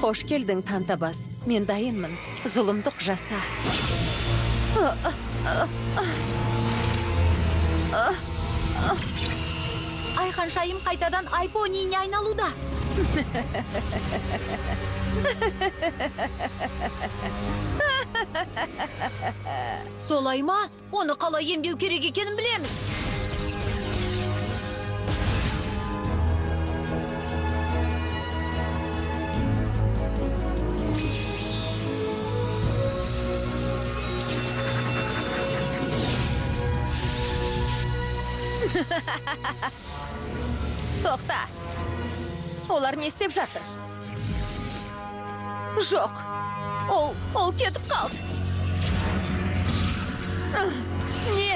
Хош келдің, Тантабас. Мен дайынмын. Зұлымдық жаса. Айханшайым қайтадан айпонийне айналуда. Солай ма? Оны қалай емдеу керек екенін білеміз. Тоқта. Олар не істеп жатыр? Жоқ. Ол кетіп қалды. Не?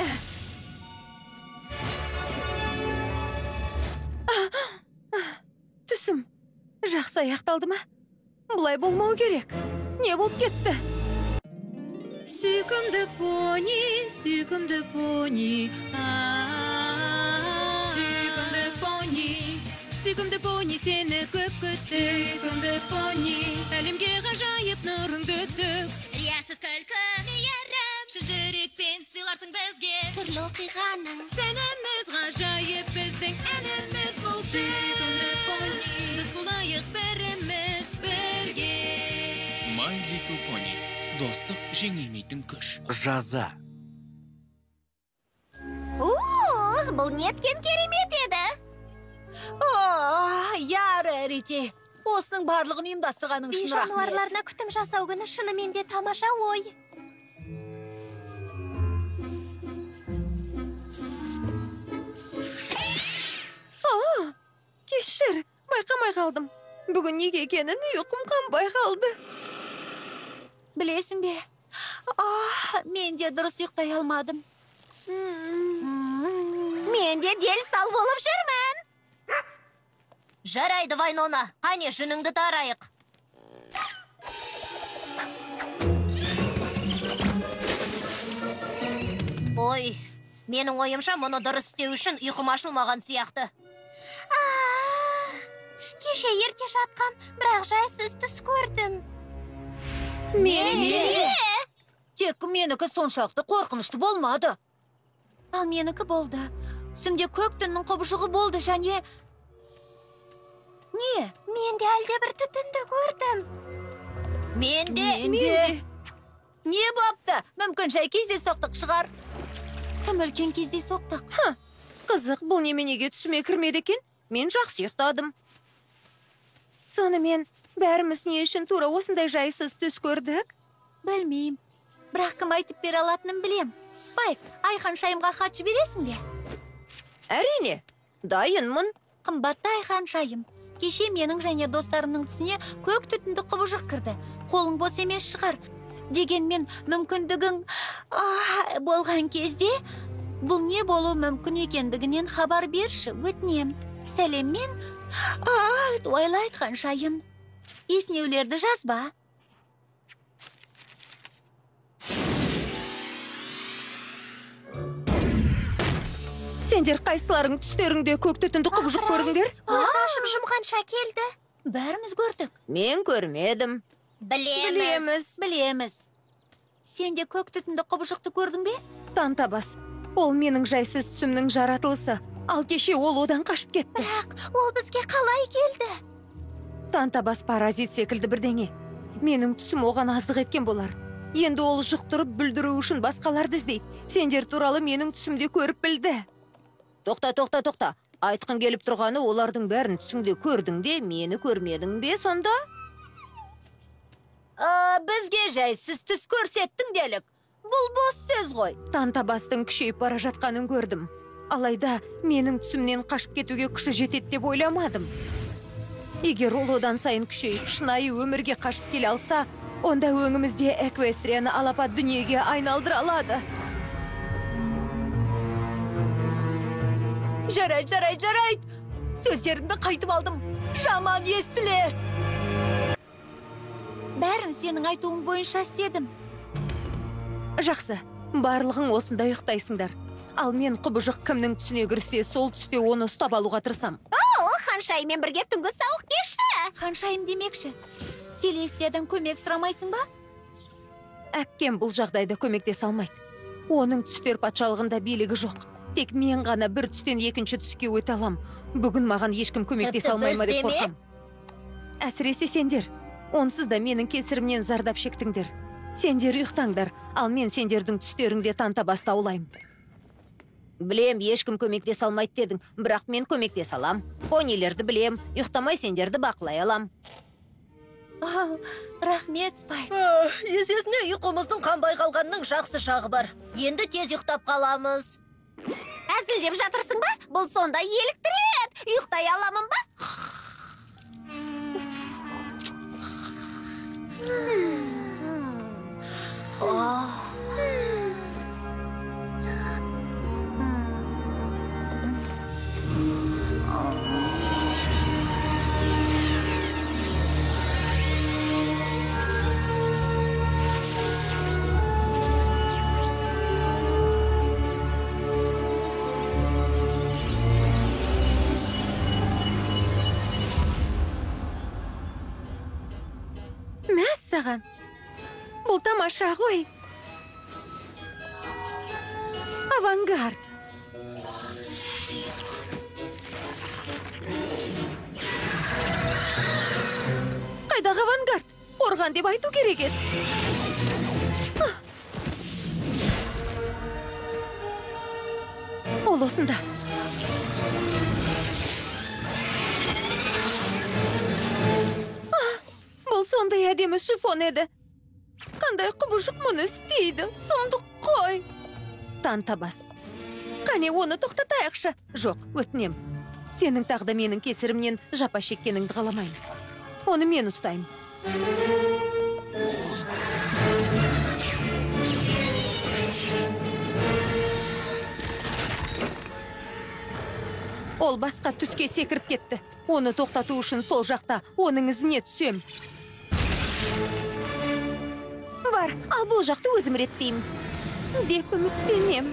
Түсім. Жақсы аяқталды ма? Бұлай болмау керек. Не болып кетті? Сүйкімді пони, сүйкімді пони. Сүйкімді пони, сені көп күттік. Сүйкімді пони, әлемге ғажайып нұрыңды төк. Риясыз күлкі, мейірім, жүрекпен сыйларсың бізге. Түрлі оқиғаның Сәніміз ғажайып, біздің әніміз бұл. Сүйкімді пони, біз болайық біріміз бірге. My Little Pony. Достық жеңілмейтін күш. Жаза. бұл неткен керемет еді. Я, Рарити. Осының барлығын ұйымдастырғаның үшін рахмет. Жануарларына күтім жасау күні шынымен де тамаша ой. Кешір, байқамай қалдым. Бүгін неге екенін ұйқым қанбай қалды. Білесің бе? Мен де дұрыс ұйықтай алмадым. Мен де дел сал болып жүрмін. Жарайды, Вайнона. Қане, жыныңды тарайық. Ой, менің ойымша мұны дұрыс істеу үшін ұйқым ашылмаған сияқты. Кеше ерте жатқам, бірақ жайсыз түс көрдім. Мен? Тек менікі соншалықты қорқынышты болмады. Ал менікі болды. Түсімде көк түннің құбыжығы болды және... Не? Мен де әлде бір түтінді көрдім. Мен де. Не бапты? Мүмкін жай кезде соқтық шығар. Тым үлкен кезде соқтық. Қызық, бұл неменеге түсіме кірмеді екен? Мен жақсы ұйықтадым. Сонымен, бәріміз не үшін тура осындай жайсыз түс көрдік? Білмеймін. Бірақ кім айтып бере алатынын білем. Спайк, Айханшайымға хат жібересің бе? Әрине, дайынмын. Қымбатты Айханшайым, кеше менің және достарымның түсіне көк түтінді құбыжық кірді. Қолың бос емес шығар. Дегенмен мүмкіндігің болған кезде бұл не болу мүмкін екендігінен хабар берші, өтінем. Сәлеммен, дуайлы Айтханшайым. Есінеулерді жазба. Сендер қайсыларың түстеріңде көк түтінді құбыжық көрдіңдер? Көзді ашып жұмғанша келді. Бәріміз көрдік. Мен көрмедім. Білеміз. Сен де көк түтінді құбыжықты көрдің бе? Тантабас, ол менің жайсыз түсімнің жаратылысы. Ал кеше ол одан қашып кетті. Бірақ ол бізге қалай келді? Тантабас паразит секілді бірдеңе. Менің түсім оған аздық еткен болар. Енді ол жұқтырып бүлдіру үшін басқаларды іздейді. Сендер туралы менің түсімде көріп білді. Тоқта. Айтқын келіп тұрғаны, олардың бәрін түсіңде көрдің де, мені көрмедің бе сонда? Бізге жайсыз түс көрсеттің делік. Бұл бос сөз ғой. Тантабастың күшейіп бара жатқанын көрдім. Алайда менің түсімнен қашып кетуге күші жетеді деп ойламадым. Егер ол одан сайын күшейіп, шынайы өмірге қашып келе алса, онда өңімізде Эквестрияны алапат дүниеге айналдыра алады. Жарайды. Сөздерімді қайтып алдым. Жаман естілер. Бәрін сенің айтуың бойынша істедім. Жақсы, барлығың осында ұйықтайсыңдар. Ал мен құбыжық кімнің түсіне кірсе, сол түсте оны ұстап алуға тырысам. Ханшайыммен бірге түнгі сауық кеші. Ханшайым демекші. Селестиядан көмек сұрамайсың ба? Әпкем бұл жағдайда көмектесе алмайды. Оның түстер патшалығында билігі жоқ. Тек мен ғана бір түстен екінші түске өте алам. Бүгін маған ешкім көмектесе алмай ма деп қорқам. Әсіресе сендер. Онсыз да менің кесірімнен зардап шектіңдер. Сендер ұйықтаңдар, ал мен сендердің түстеріңде Тантабасты аулаймын. Білем, ешкім көмектесе алмайды дедің, бірақ мен көмектесе алам. Понилерді білем, ұйықтамай сендерді бақылай алам. Рахмет, Спайк. Есесіне ұйқымыздың қанбай қалғанның жақсы шағы бар. Енді тез ұйықтап қаламыз. Әзілдеп жатырсың ба? Бұл сонда еліктірет. Ұйықтай аламын ба? Мәссаған, бұл тамаша ғой. Авангард. Қайдағы авангард? Қорған деп айту керек еді. Ол осында. Бұл сондай әдемі шифон еді. Қандай құбыжық мұны істейді, сұмдық қой. Тантабас. Қане оны тоқтатайықшы. Жоқ, өтінем. Сенің тағда менің кесірімнен жапа шеккеніңді қаламайын. Оны мен ұстаймын. Ол басқа түске секіріп кетті. Оны тоқтату үшін сол жақта оның ізіне түсем. Бар, ал бұл жақты өзім реттеймін. Деп үміттенем.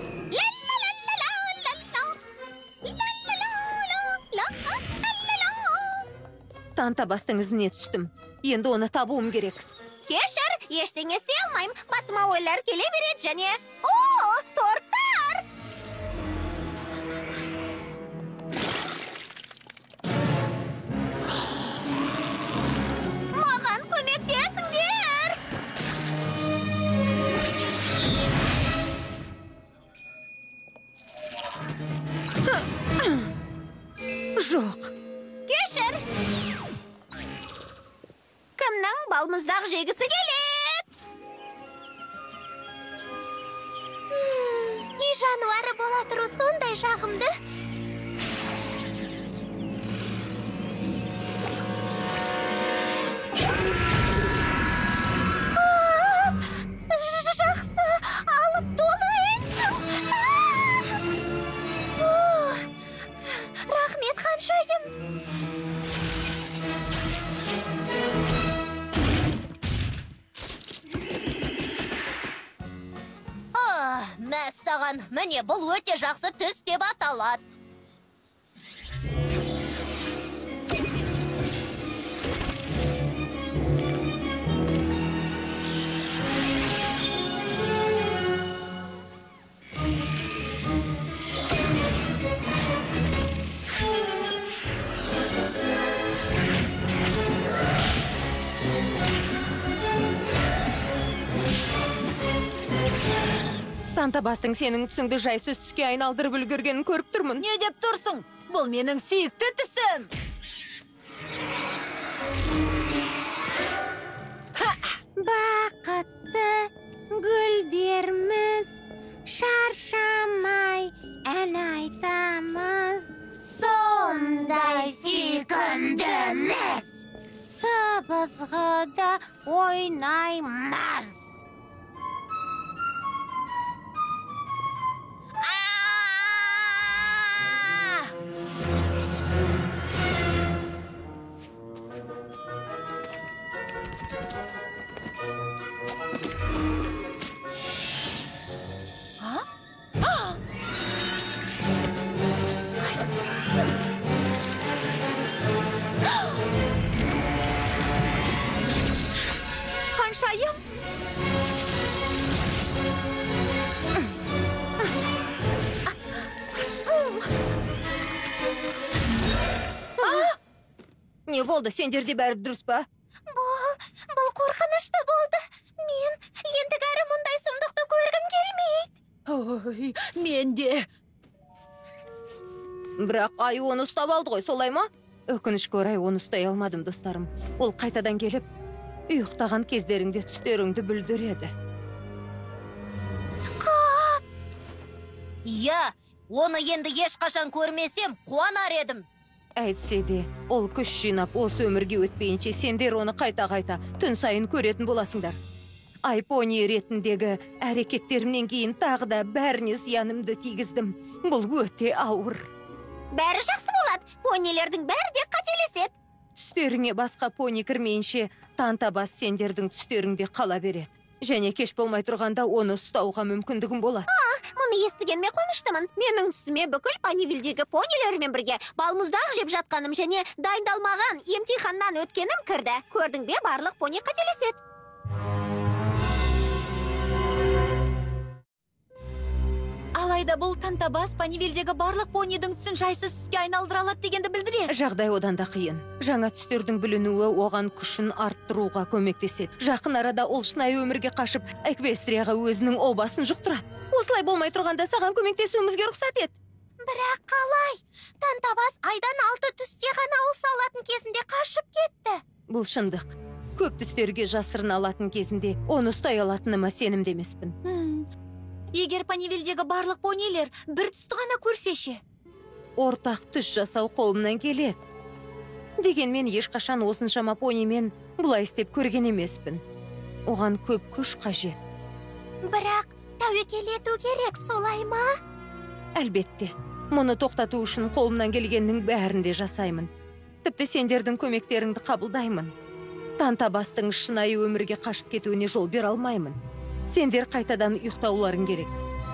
Тантабастың ізіне түстім. Енді оны табуым керек. Кешір, ештеңе істей алмайым. Басыма ойлар келе береді және... О, торттар! Маған көмектесіңдер! Жоқ. Кешір! Кімнің балмұздақ жегісі келеді? Үй жануары бола тұру сондай жағымды. Жақсы, алып толайыншы. Рахмет, ханшайым. Мәссаған, міне бұл өте жақсы түс деп аталады. Тантабастың сенің түсіңді жайсыз түске айналдырып үлгергенін көріп тұрмын. Не деп тұрсың? Бұл менің сүйікті түсім. Бақытты гүлдеріміз шаршамай ән айтамыз. Сондай сүйкімдіміз. Сыбызғыда ойнаймыз. Не болды, сендерде бәрі дұрыс па? Бұл қорқынышты болды. Мен ендігәрі мұндай сұмдықты көргім келмейді. Ой, мен де. Бірақ ай оны ұстап алды ғой, солай ма? Өкінішке орай оны ұстай алмадым, достарым. Ол қайтадан келіп, ұйықтаған кездеріңде түстеріңді бүлдіреді. Я, оны енді ешқашан көрмесем, қуанар едім. Әйтсе де, ол күш жинап, осы өмірге өтпейінше сендер оны қайта-қайта түн сайын көретін боласыңдар. Айпони ретіндегі әрекеттерімнен кейін тағы да бәріне зиянымды тигіздім. Бұл өте ауыр. Бәрі жақсы болады. Понилердің бәрі де қателеседі. Түстеріңе басқа пони кірмейінше, тантабас сендердің түстеріңде қала береді. Және кеш болмай тұрғанда оны ұстауға мүмкіндігім болады. Мұны естігенме қуаныштымын. Менің түсіме бүкіл Панивилдегі понилермен бірге балмұздақ жеп жатқаным және дайындалмаған емтиханнан өткенім кірді. Көрдің бе, барлық пони қателеседі. Алайда бұл тантабас Панивилдегі барлық понидің түсін жайсыз түске айналдыра алады дегенді білдіреді. Жағдай одан да қиын. Жаңа түстердің білінуі оған күшін арттыруға көмектеседі. Жақын арада ол шынайы өмірге қашып, Эквестрияға өзінің обасын жұқтырады. Осылай болмай тұрғанда саған көмектесуімізге рұқсат ет. Бірақ қалай? Тантабас айдан 6 түсте ғана ауыса алатын кезінде қашып кетті. Бұл шындық. Көп түстерге жасырына алатын кезінде оны ұстай алатыныма сенімді емеспін. Егер Панивилдегі барлық понилер бір түсті ғана көрсеше. Ортақ түс жасау қолымнан келеді. Дегенмен ешқашан осыншама понимен бұлай істеп көрген емеспін. Оған көп күш қажет. Бірақ тәуекел ету керек, солай ма? Әлбетте, мұны тоқтату үшін қолымнан келгеннің бәрінде жасаймын. Тіпті сендердің көмектеріңді қабылдаймын. Тантабастың шынайы өмірге қашып кетуіне жол бере алмаймын. Сендер қайтадан ұйықтауларың керек.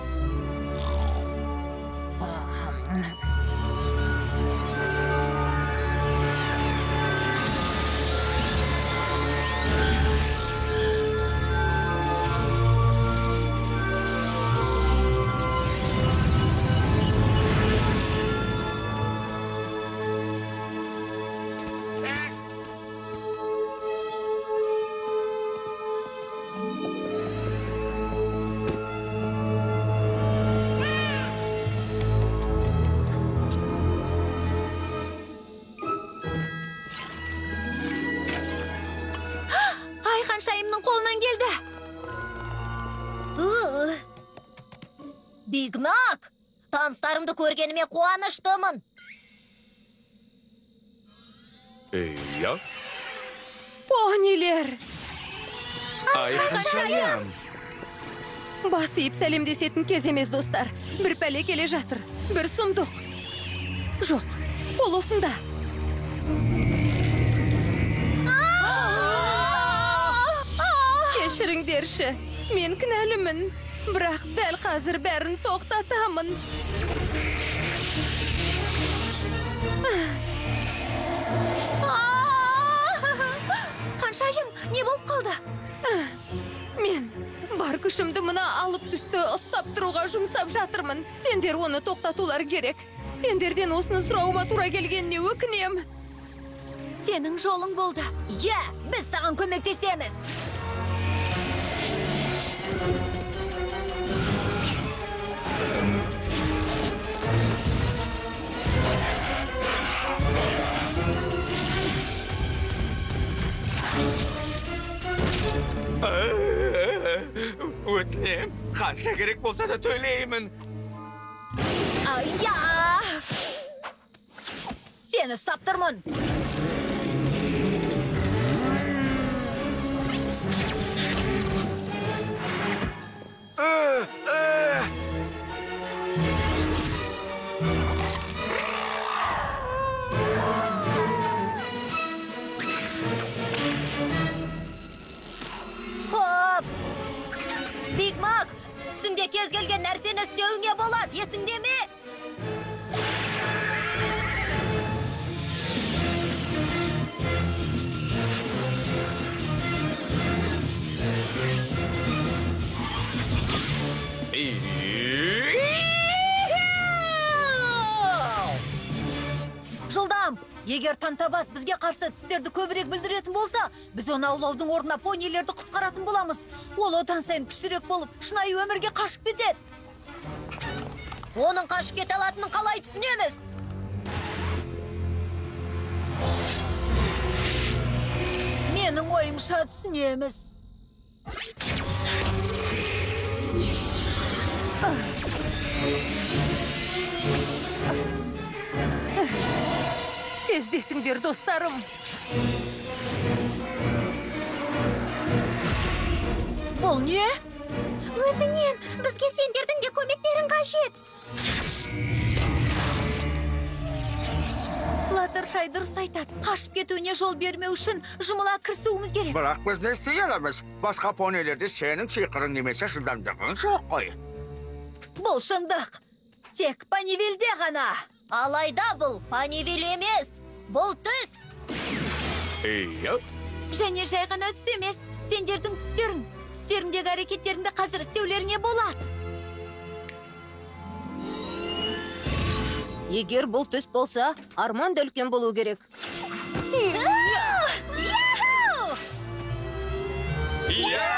Шайымның қолынан келді. Биг Мак, таныстарымды көргеніме қуаныштымын. Я? Понилер! Айханшайым! Бас иіп сәлемдесетін кез емес, достар. Бір пәле келе жатыр. Бір сұмдық. Жоқ, ол осында. Кешіріңдерші, мен кінәлімін, бірақ дәл қазір бәрін тоқтатамын. Ханшайым, не болып қалды? Мен бар күшімді мына алып түсті ұстап тұруға жұмсап жатырмын. Сендер оны тоқтатулар керек. Сендерден осыны сұрауыма тура келгеніне өкінем. Сенің жолың болды. Я, біз саған көмектесеміз. Өтінем, қанша керек болса да төлеймін. Ая! Сені ұстап тұрмын. Хоп! Биг Мак, түсіңде кез келген нәрсені істеуіңе болады, есіңде ме? егер Тантабас бізге қарсы түстерді көбірек білдіретін болса, біз оны аулаудың орнына понилерді құтқаратын боламыз. Ол одан сайын күштірек болып, шынайы өмірге қашып кетеді. Оның қашып кете алатынын қалай түсінеміз? Менің ойымша түсінеміз. Тездетіңдер, достарым. Бұл не? Өтінем, бізге сендердің де көмектерін қажет. Флаттершай дұрыс айтады. Қашып кетуіне жол бермеу үшін жұмыла кірісуіміз керек. Бірақ біз не істей аламыз? Басқа понилерде сенің сиқырың немесе шыдамдығың жоқ қой. Бұл шындық. Тек Панивилде ғана. Алайда бұл Панивил емес, бұл түс. Иә? Және жай ғана түс емес, сендердің түстерің. Түстеріндегі әрекеттеріңді қазір істеулеріне болады. Егер бұл түс болса, арман да үлкен болу керек. Иә!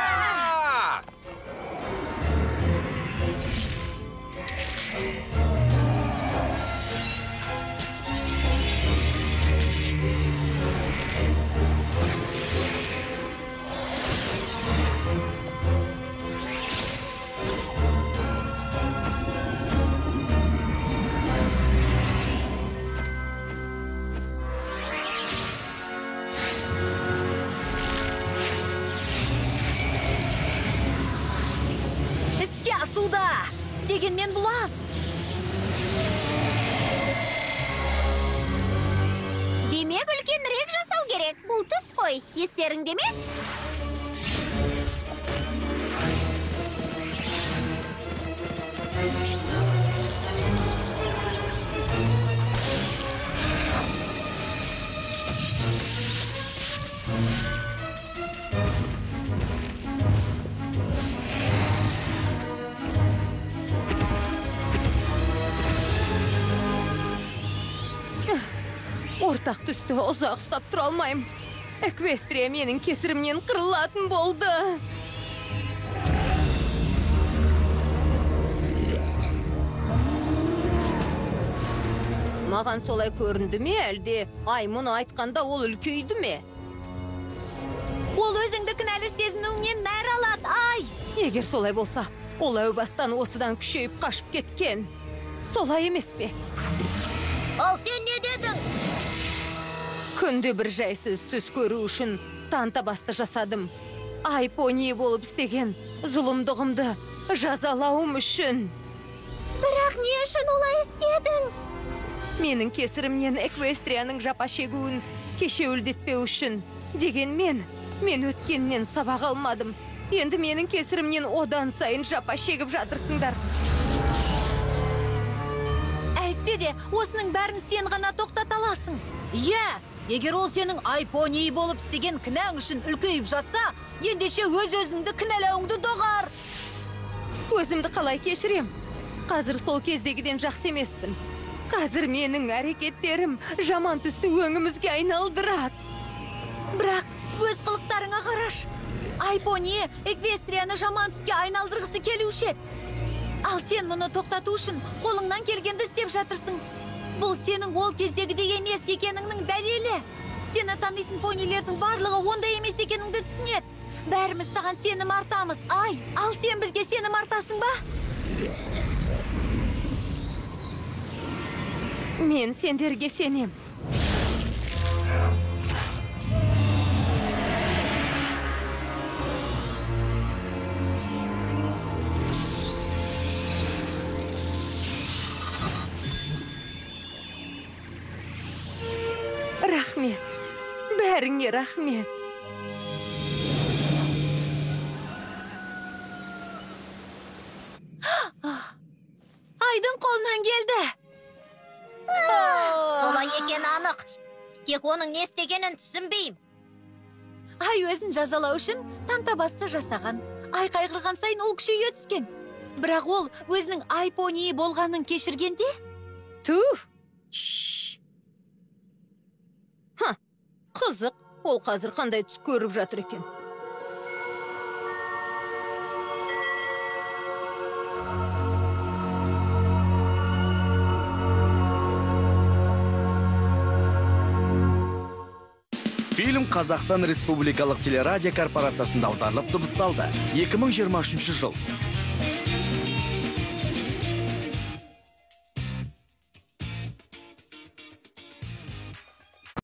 Іске асуда. Дегенмен бұл аз. Демек, үлкенірек жасау керек. Бұл түс қой. Естеріңде ме? Ортақ түсті ұзақ ұстап тұра алмайым. Эквестрия менің кесірімнен қырылатын болды. Маған солай көрінді ме, әлде ай мұны айтқанда ол үлкейді ме? Ол өзіңді кінәлі сезінуіңнен нәр алады, ай! Егер солай болса, ол әу бастан осыдан күшейіп қашып кеткен. Солай емес пе? Ал сен не дедің? Күнде бір жайсыз түс көру үшін Тантабасты жасадым. Ай пони болып істеген зұлымдығымды жазалауым үшін. Бірақ не үшін олай істедің? Менің кесірімнен Эквестрияның жапа шегуін кешеуілдетпеу үшін. Дегенмен, мен өткеннен сабақ алмадым. Енді менің кесірімнен одан сайын жапа шегіп жатырсыңдар. Әйтсе де, осының бәрін сен ғана тоқтата аласың. Иә, егер ол сенің айпони болып істеген кінәң үшін үлкейіп жатса, ендеше өз-өзіңді кінәлауыңды доғар. Өзімді қалай кешірем? Қазір сол кездегіден жақсы емеспін. Қазір менің әрекеттерім жаман түсті өңімізге айналдырады. Бірақ өз қылықтарыңа қараш. Айпони Эквестрияны жаман түске айналдырғысы келуші еді. Ал сен мұны тоқтату үшін қолыңнан келгенді істеп жатырсың. Бұл сенің ол кездегідей емес екеніңнің дәлелі. Сені танитын понилердің барлығы ондай емес екеніңді түсінеді. Бәріміз саған сенім артамыз, ай. Ал сен бізге сенім артасың ба? Мен сендерге сенем. Рахмет. Бәріңе рахмет. Айдың қолынан келді. Солай екен анық. Тек оның не істегенін түсінбеймін. Ай өзін жазалау үшін Тантабасты жасаған. Ай қайғырған сайын ол күшейе түскен. Бірақ ол өзінің айпони болғанын кешіргенде? Туф! Қызық, ол қазір қандай түс көріп жатыр екен. Фильм Қазақстан Республикалық телерадио корпорациясында аударылып дыбысталды. 2023 жыл.